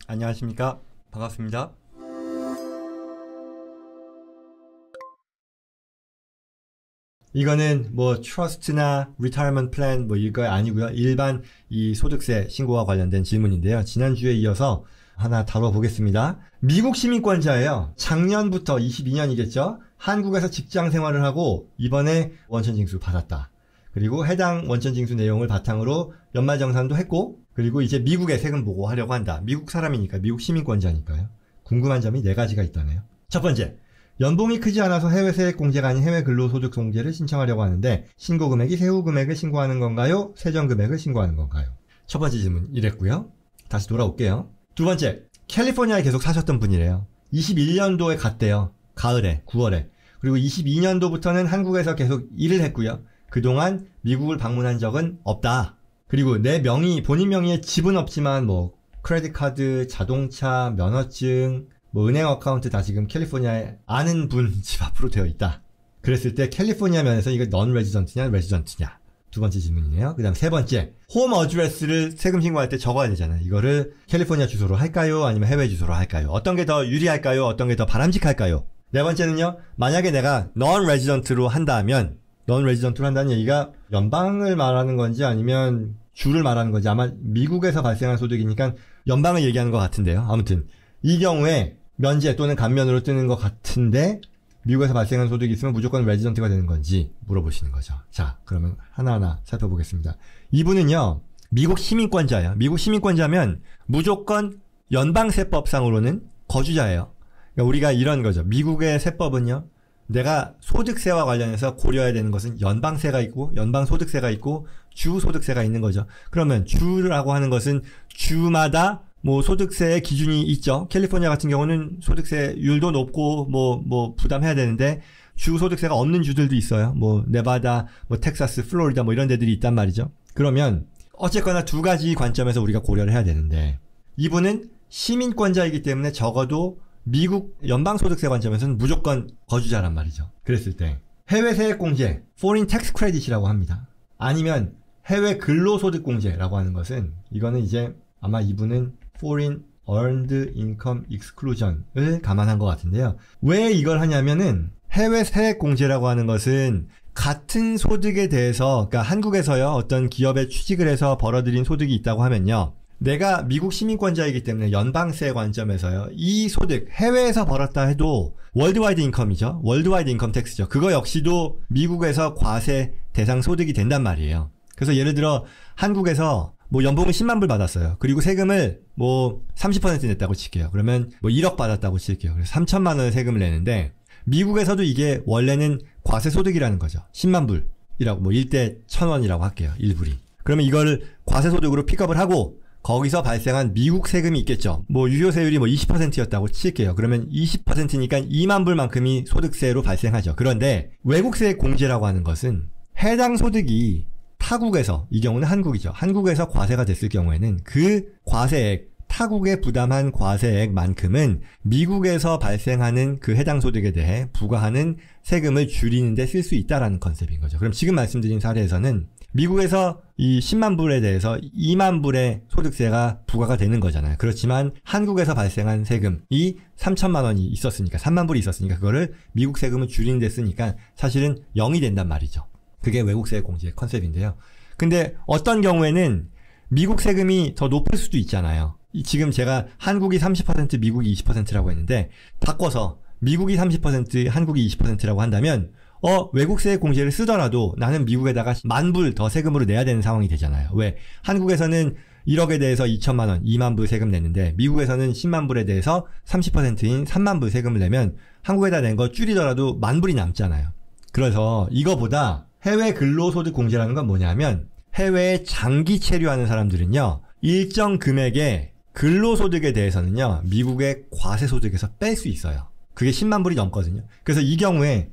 안녕하십니까. 반갑습니다. 이거는 뭐 트러스트나 리타이어먼트 플랜 뭐 이거 아니고요. 일반 이 소득세 신고와 관련된 질문인데요. 지난주에 이어서 하나 다뤄보겠습니다. 미국 시민권자예요. 작년부터 22년이겠죠. 한국에서 직장 생활을 하고 이번에 원천징수 받았다. 그리고 해당 원천징수 내용을 바탕으로 연말정산도 했고, 그리고 이제 미국에 세금 보고하려고 한다. 미국 사람이니까, 미국 시민권자니까요. 궁금한 점이 4가지가 있다네요. 첫 번째, 연봉이 크지 않아서 해외 세액 공제가 아닌 해외 근로소득 공제를 신청하려고 하는데 신고 금액이 세후 금액을 신고하는 건가요? 세전 금액을 신고하는 건가요? 첫 번째 질문 이랬고요. 다시 돌아올게요. 두 번째, 캘리포니아에 계속 사셨던 분이래요. 21년도에 갔대요. 가을에, 9월에. 그리고 22년도부터는 한국에서 계속 일을 했고요. 그동안 미국을 방문한 적은 없다. 그리고 내 명의, 본인 명의의 집은 없지만 뭐 크레딧 카드, 자동차, 면허증, 뭐 은행 어카운트 다 지금 캘리포니아에 아는 분 집 앞으로 되어 있다. 그랬을 때 캘리포니아 면에서 이거 넌 레지던트냐 레지던트냐. 두 번째 질문이네요. 그 다음 세 번째, 홈 어드레스를 세금 신고할 때 적어야 되잖아요. 이거를 캘리포니아 주소로 할까요? 아니면 해외 주소로 할까요? 어떤 게 더 유리할까요? 어떤 게 더 바람직할까요? 네 번째는요, 만약에 내가 넌 레지던트로 한다면, 넌 레지던트로 한다는 얘기가 연방을 말하는 건지 아니면 주를 말하는 건지, 아마 미국에서 발생한 소득이니까 연방을 얘기하는 것 같은데요. 아무튼 이 경우에 면제 또는 감면으로 뜨는 것 같은데 미국에서 발생한 소득이 있으면 무조건 레지던트가 되는 건지 물어보시는 거죠. 자, 그러면 하나하나 살펴보겠습니다. 이분은요, 미국 시민권자예요. 미국 시민권자면 무조건 연방세법상으로는 거주자예요. 그러니까 우리가 이런 거죠. 미국의 세법은요, 내가 소득세와 관련해서 고려해야 되는 것은 연방세가 있고 연방소득세가 있고 주소득세가 있는 거죠. 그러면 주라고 하는 것은 주마다 뭐 소득세의 기준이 있죠. 캘리포니아 같은 경우는 소득세율도 높고 뭐 부담해야 되는데 주 소득세가 없는 주들도 있어요. 뭐 네바다, 뭐 텍사스, 플로리다 뭐 이런 데들이 있단 말이죠. 그러면 어쨌거나 두 가지 관점에서 우리가 고려를 해야 되는데 이분은 시민권자이기 때문에 적어도 미국 연방소득세 관점에서는 무조건 거주자란 말이죠. 그랬을 때 해외 세액공제, Foreign Tax Credit이라고 합니다. 아니면 해외 근로소득공제라고 하는 것은 이거는 이제 아마 이분은 Foreign Earned Income Exclusion을 감안한 것 같은데요. 왜 이걸 하냐면은 해외 세액공제라고 하는 것은 같은 소득에 대해서, 그러니까 한국에서요, 어떤 기업에 취직을 해서 벌어들인 소득이 있다고 하면요, 내가 미국 시민권자이기 때문에 연방세 관점에서요, 이 소득, 해외에서 벌었다 해도 월드와이드 인컴이죠. 월드와이드 인컴 텍스죠. 그거 역시도 미국에서 과세 대상 소득이 된단 말이에요. 그래서 예를 들어 한국에서 뭐 연봉을 10만 불 받았어요. 그리고 세금을 뭐 30% 냈다고 칠게요. 그러면 뭐 1억 받았다고 칠게요. 그래서 3천만 원의 세금을 내는데 미국에서도 이게 원래는 과세 소득이라는 거죠. 10만 불이라고 뭐 1대 1,000원이라고 할게요. 1불이. 그러면 이거를 과세 소득으로 픽업을 하고 거기서 발생한 미국 세금이 있겠죠. 뭐 유효세율이 뭐 20%였다고 칠게요. 그러면 20%니까 2만 불만큼이 소득세로 발생하죠. 그런데 외국세 공제라고 하는 것은 해당 소득이 타국에서, 이 경우는 한국이죠. 한국에서 과세가 됐을 경우에는 그 과세액, 타국에 부담한 과세액만큼은 미국에서 발생하는 그 해당 소득에 대해 부과하는 세금을 줄이는 데 쓸 수 있다라는 컨셉인 거죠. 그럼 지금 말씀드린 사례에서는 미국에서 이 10만 불에 대해서 2만 불의 소득세가 부과가 되는 거잖아요. 그렇지만 한국에서 발생한 세금이 3천만 원이 있었으니까, 3만 불이 있었으니까 그거를 미국 세금을 줄이는 데 쓰니까 사실은 0이 된단 말이죠. 그게 외국세 공제의 컨셉인데요. 근데 어떤 경우에는 미국 세금이 더 높을 수도 있잖아요. 지금 제가 한국이 30%, 미국이 20%라고 했는데 바꿔서 미국이 30%, 한국이 20%라고 한다면 외국세 공제를 쓰더라도 나는 미국에다가 10,000불 더 세금으로 내야 되는 상황이 되잖아요. 왜? 한국에서는 1억에 대해서 2천만 원, 2만 불 세금 냈는데 미국에서는 10만 불에 대해서 30%인 3만 불 세금을 내면 한국에다 낸 거 줄이더라도 10,000불이 남잖아요. 그래서 이거보다 해외 근로소득 공제라는 건 뭐냐면 해외에 장기 체류하는 사람들은요, 일정 금액의 근로소득에 대해서는요, 미국의 과세소득에서 뺄 수 있어요. 그게 10만 불이 넘거든요. 그래서 이 경우에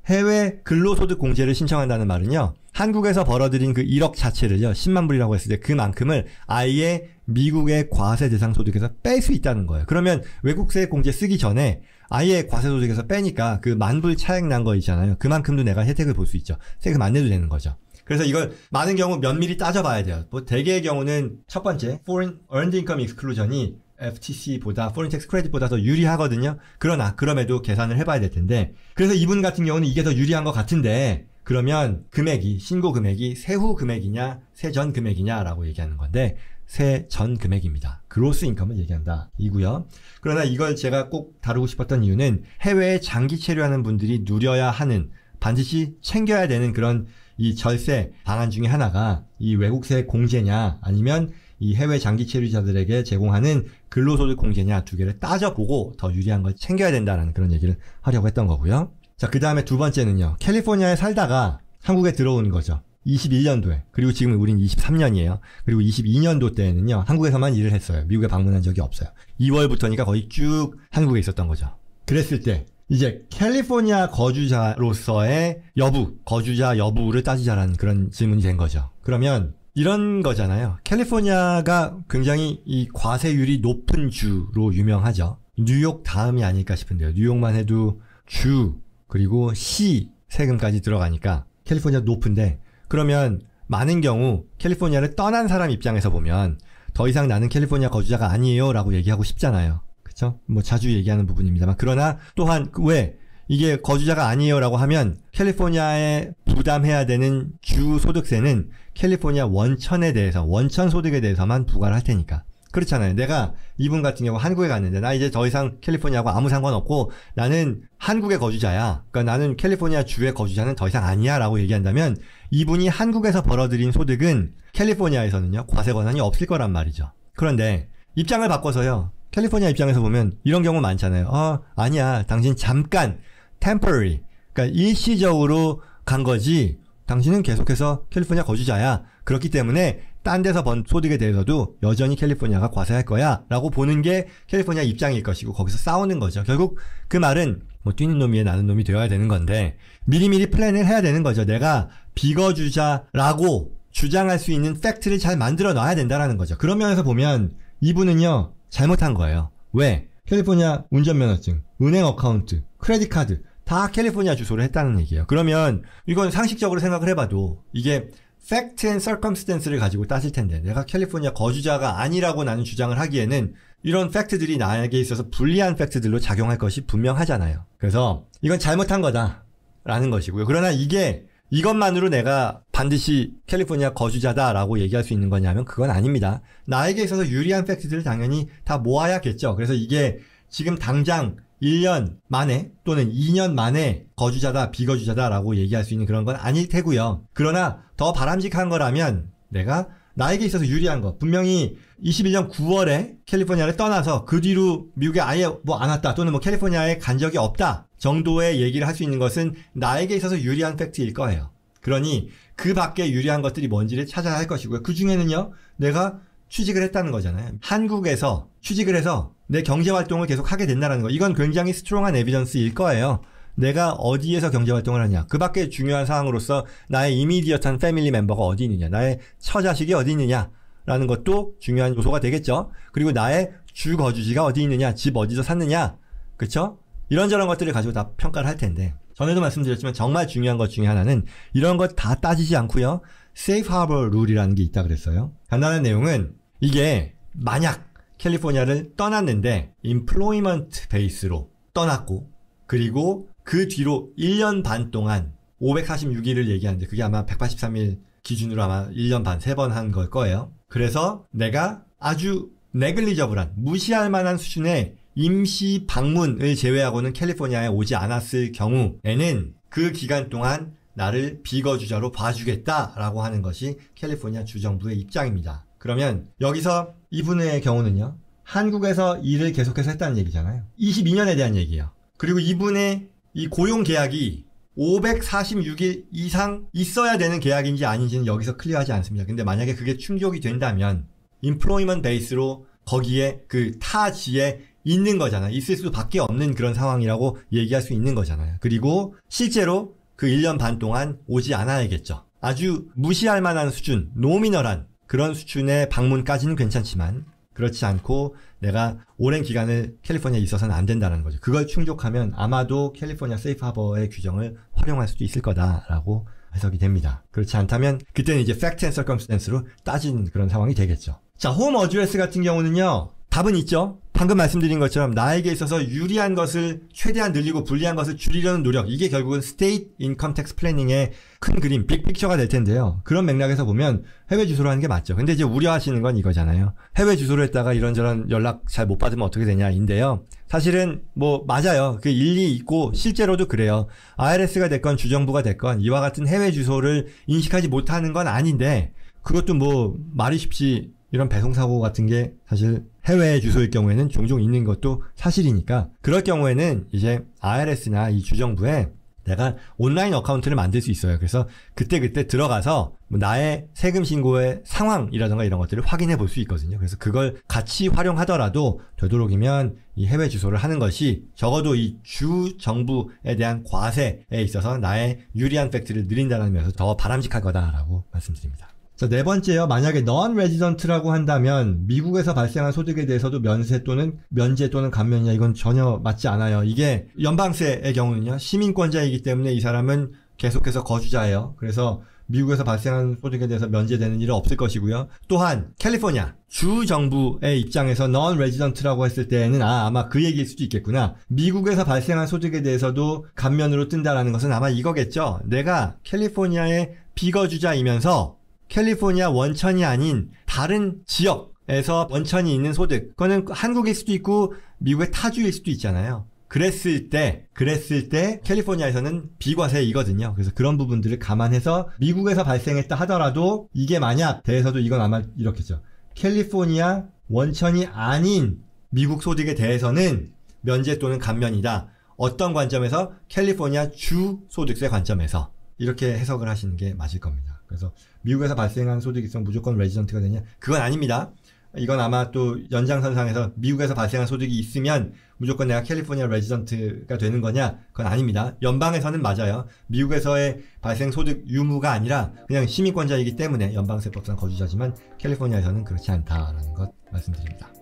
해외 근로소득 공제를 신청한다는 말은요, 한국에서 벌어들인 그 1억 자체를요, 10만 불이라고 했을 때 그만큼을 아예 미국의 과세 대상 소득에서 뺄 수 있다는 거예요. 그러면 외국세 공제 쓰기 전에 아예 과세 소득에서 빼니까 그 10,000불 차액 난 거 있잖아요. 그만큼도 내가 혜택을 볼 수 있죠. 세금 안 내도 되는 거죠. 그래서 이걸 많은 경우 면밀히 따져봐야 돼요. 뭐 대개의 경우는 첫 번째 Foreign Earned Income Exclusion이 FTC보다 Foreign Tax Credit보다 더 유리하거든요. 그러나 그럼에도 계산을 해봐야 될 텐데 그래서 이분 같은 경우는 이게 더 유리한 것 같은데 그러면 금액이 신고 금액이 세후 금액이냐 세전 금액이냐라고 얘기하는 건데 세전 금액입니다. 그로스 인컴을 얘기한다 이고요. 그러나 이걸 제가 꼭 다루고 싶었던 이유는 해외에 장기 체류하는 분들이 누려야 하는 반드시 챙겨야 되는 그런 이 절세 방안 중에 하나가 이 외국세 공제냐 아니면 이 해외 장기 체류자들에게 제공하는 근로소득 공제냐 두 개를 따져보고 더 유리한 걸 챙겨야 된다는 그런 얘기를 하려고 했던 거고요. 자, 그 다음에 두 번째는요. 캘리포니아에 살다가 한국에 들어온 거죠. 21년도에. 그리고 지금 우린 23년이에요. 그리고 22년도 때에는요. 한국에서만 일을 했어요. 미국에 방문한 적이 없어요. 2월부터니까 거의 쭉 한국에 있었던 거죠. 그랬을 때 이제 캘리포니아 거주자로서의 여부, 거주자 여부를 따지자라는 그런 질문이 된 거죠. 그러면 이런 거잖아요. 캘리포니아가 굉장히 이 과세율이 높은 주로 유명하죠. 뉴욕 다음이 아닐까 싶은데요. 뉴욕만 해도 주 그리고 시 세금까지 들어가니까 캘리포니아 높은데 그러면 많은 경우 캘리포니아를 떠난 사람 입장에서 보면 더 이상 나는 캘리포니아 거주자가 아니에요 라고 얘기하고 싶잖아요. 그쵸? 뭐 자주 얘기하는 부분입니다만 그러나 또한 왜 이게 거주자가 아니에요 라고 하면 캘리포니아에 부담해야 되는 주 소득세는 캘리포니아 원천에 대해서 원천 소득에 대해서만 부과를 할 테니까 그렇잖아요. 내가 이분 같은 경우 한국에 갔는데 나 이제 더 이상 캘리포니아하고 아무 상관없고 나는 한국의 거주자야. 그러니까 나는 캘리포니아 주의 거주자는 더 이상 아니야 라고 얘기한다면 이분이 한국에서 벌어들인 소득은 캘리포니아에서는요 과세 권한이 없을 거란 말이죠. 그런데 입장을 바꿔서요. 캘리포니아 입장에서 보면 이런 경우 많잖아요. 아니야. 당신 잠깐 temporary 그러니까 일시적으로 간 거지 당신은 계속해서 캘리포니아 거주자야. 그렇기 때문에 딴 데서 번 소득에 대해서도 여전히 캘리포니아가 과세할 거야 라고 보는 게 캘리포니아 입장일 것이고 거기서 싸우는 거죠. 결국 그 말은 뭐 뛰는 놈 위에 나는 놈이 되어야 되는 건데 미리미리 플랜을 해야 되는 거죠. 내가 비거주자라고 주장할 수 있는 팩트를 잘 만들어 놔야 된다라는 거죠. 그런 면에서 보면 이분은요 잘못한 거예요. 왜? 캘리포니아 운전면허증, 은행 어카운트, 크레딧 카드 다 캘리포니아 주소를 했다는 얘기예요. 그러면 이건 상식적으로 생각을 해봐도 이게 fact and circumstance를 가지고 따질 텐데 내가 캘리포니아 거주자가 아니라고 나는 주장을 하기에는 이런 팩트들이 나에게 있어서 불리한 팩트들로 작용할 것이 분명하잖아요. 그래서 이건 잘못한 거다라는 것이고요. 그러나 이것만으로 내가 반드시 캘리포니아 거주자다라고 얘기할 수 있는 거냐면 그건 아닙니다. 나에게 있어서 유리한 팩트들을 당연히 다 모아야겠죠. 그래서 이게 지금 당장 1년 만에 또는 2년 만에 거주자다 비거주자다라고 얘기할 수 있는 그런 건 아닐 테고요. 그러나 더 바람직한 거라면 내가 나에게 있어서 유리한 거 분명히 21년 9월에 캘리포니아를 떠나서 그 뒤로 미국에 아예 뭐 안 왔다 또는 뭐 캘리포니아에 간 적이 없다 정도의 얘기를 할 수 있는 것은 나에게 있어서 유리한 팩트일 거예요. 그러니 그 밖에 유리한 것들이 뭔지를 찾아야 할 것이고요. 그 중에는요 내가 취직을 했다는 거잖아요. 한국에서 취직을 해서 내 경제활동을 계속 하게 된다는 거. 이건 굉장히 스트롱한 에비던스일 거예요. 내가 어디에서 경제활동을 하냐. 그 밖에 중요한 사항으로서 나의 이미디어트한 패밀리 멤버가 어디 있느냐. 나의 처자식이 어디 있느냐라는 것도 중요한 요소가 되겠죠. 그리고 나의 주 거주지가 어디 있느냐. 집 어디서 샀느냐. 그쵸? 이런저런 것들을 가지고 다 평가를 할 텐데 전에도 말씀드렸지만 정말 중요한 것 중에 하나는 이런 것 다 따지지 않고요. Safe Harbor 룰이라는 게 있다 그랬어요. 간단한 내용은 이게 만약 캘리포니아를 떠났는데 employment 베이스로 떠났고 그리고 그 뒤로 1년 반 동안 546일을 얘기하는데 그게 아마 183일 기준으로 아마 1년 반 3번 한 걸 거예요. 그래서 내가 아주 네글리저블한 무시할 만한 수준의 임시 방문을 제외하고는 캘리포니아에 오지 않았을 경우에는 그 기간 동안 나를 비거주자로 봐주겠다라고 하는 것이 캘리포니아 주정부의 입장입니다. 그러면 여기서 이분의 경우는요. 한국에서 일을 계속해서 했다는 얘기잖아요. 22년에 대한 얘기예요. 그리고 이분의 이 고용 계약이 546일 이상 있어야 되는 계약인지 아닌지는 여기서 클리어하지 않습니다. 근데 만약에 그게 충족이 된다면 employment 베이스로 거기에 그 타지에 있는 거잖아요. 있을 수밖에 없는 그런 상황이라고 얘기할 수 있는 거잖아요. 그리고 실제로 그 1년 반 동안 오지 않아야겠죠. 아주 무시할 만한 수준, 노미널한 그런 수준의 방문까지는 괜찮지만 그렇지 않고 내가 오랜 기간을 캘리포니아에 있어서는 안 된다는 거죠. 그걸 충족하면 아마도 캘리포니아 세이프 하버의 규정을 활용할 수도 있을 거다라고 해석이 됩니다. 그렇지 않다면 그때는 이제 팩트 앤 서컴스턴스로 따진 그런 상황이 되겠죠. 자, 홈 어드레스 같은 경우는요. 답은 있죠. 방금 말씀드린 것처럼 나에게 있어서 유리한 것을 최대한 늘리고 불리한 것을 줄이려는 노력, 이게 결국은 State Income Tax Planning의 큰 그림, 빅픽처가 될 텐데요. 그런 맥락에서 보면 해외 주소로 하는 게 맞죠. 근데 이제 우려하시는 건 이거잖아요. 해외 주소로 했다가 이런저런 연락 잘 못 받으면 어떻게 되냐인데요. 사실은 뭐 맞아요. 그 일리 있고 실제로도 그래요. IRS가 됐건 주정부가 됐건 이와 같은 해외 주소를 인식하지 못하는 건 아닌데, 그것도 뭐 말이 쉽지 이런 배송사고 같은 게 사실 해외 주소일 경우에는 종종 있는 것도 사실이니까, 그럴 경우에는 이제 IRS나 이 주정부에 내가 온라인 어카운트를 만들 수 있어요. 그래서 그때그때 들어가서 뭐 나의 세금 신고의 상황이라던가 이런 것들을 확인해 볼 수 있거든요. 그래서 그걸 같이 활용하더라도 되도록이면 이 해외 주소를 하는 것이 적어도 이 주 정부에 대한 과세에 있어서 나의 유리한 팩트를 늘린다는 면에서 더 바람직할 거다라고 말씀드립니다. 자, 네 번째요. 만약에 non-resident라고 한다면 미국에서 발생한 소득에 대해서도 면세 또는 면제 또는 감면이냐, 이건 전혀 맞지 않아요. 이게 연방세의 경우는요, 시민권자이기 때문에 이 사람은 계속해서 거주자예요. 그래서 미국에서 발생한 소득에 대해서 면제되는 일은 없을 것이고요. 또한 캘리포니아 주 정부의 입장에서 non-resident라고 했을 때에는 아마 그 얘기일 수도 있겠구나. 미국에서 발생한 소득에 대해서도 감면으로 뜬다라는 것은 아마 이거겠죠. 내가 캘리포니아의 비거주자이면서 캘리포니아 원천이 아닌 다른 지역에서 원천이 있는 소득, 그거는 한국일 수도 있고 미국의 타주일 수도 있잖아요. 그랬을 때 캘리포니아에서는 비과세이거든요. 그래서 그런 부분들을 감안해서 미국에서 발생했다 하더라도 이게 만약 대해서도 이건 아마 이렇겠죠. 캘리포니아 원천이 아닌 미국 소득에 대해서는 면제 또는 감면이다. 어떤 관점에서? 캘리포니아 주 소득세 관점에서. 이렇게 해석을 하시는 게 맞을 겁니다. 그래서 미국에서 발생한 소득이 있으면 무조건 레지던트가 되냐? 그건 아닙니다. 이건 아마 또 연장선상에서 미국에서 발생한 소득이 있으면 무조건 내가 캘리포니아 레지던트가 되는 거냐? 그건 아닙니다. 연방에서는 맞아요. 미국에서의 발생 소득 유무가 아니라 그냥 시민권자이기 때문에 연방세법상 거주자지만 캘리포니아에서는 그렇지 않다라는 것 말씀드립니다.